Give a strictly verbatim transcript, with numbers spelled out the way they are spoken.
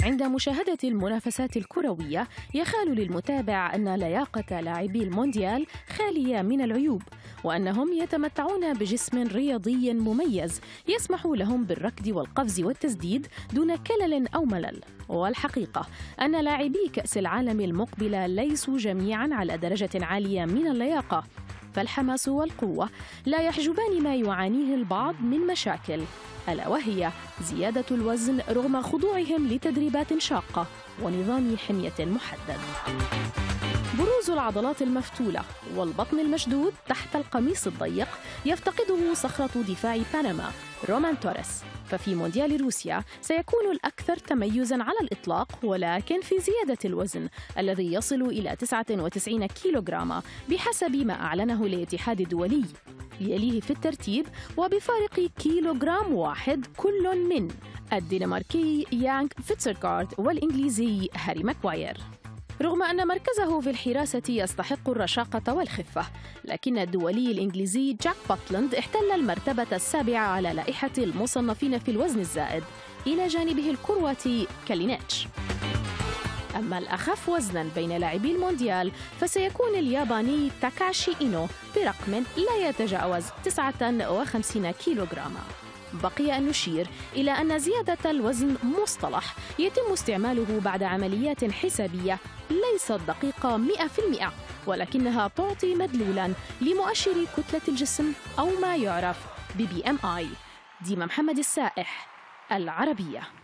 عند مشاهدة المنافسات الكروية يخال للمتابع أن لياقة لاعبي المونديال خالية من العيوب، وأنهم يتمتعون بجسم رياضي مميز يسمح لهم بالركض والقفز والتسديد دون كلل أو ملل. والحقيقة أن لاعبي كأس العالم المقبلة ليسوا جميعاً على درجة عالية من اللياقة، فالحماس والقوة لا يحجبان ما يعانيه البعض من مشاكل، ألا وهي زيادة الوزن رغم خضوعهم لتدريبات شاقة ونظام حمية محدد. بروز العضلات المفتولة والبطن المشدود تحت القميص الضيق يفتقده صخرة دفاع بنما رومان توريس، ففي مونديال روسيا سيكون الأكثر تميزاً على الإطلاق، ولكن في زيادة الوزن الذي يصل إلى تسعة وتسعين كيلوغراما بحسب ما أعلنه الاتحاد الدولي. يليه في الترتيب وبفارق كيلوغرام واحد كل من الدنماركي يانغ فيتسرغارد والإنجليزي هاري ماغواير. رغم أن مركزه في الحراسة يستحق الرشاقة والخفة، لكن الدولي الإنجليزي جاك باتلاند احتل المرتبة السابعة على لائحة المصنفين في الوزن الزائد إلى جانبه الكرواتي كالينيتش. أما الأخف وزناً بين لاعبي المونديال فسيكون الياباني تاكاشي إينو برقم لا يتجاوز تسعة وخمسين كيلوغراما. بقي أن نشير إلى أن زيادة الوزن مصطلح يتم استعماله بعد عمليات حسابية ليست دقيقة مئة بالمئة، ولكنها تعطي مدلولاً لمؤشر كتلة الجسم أو ما يعرف ب بي إم آي. ديما محمد السائح، العربية.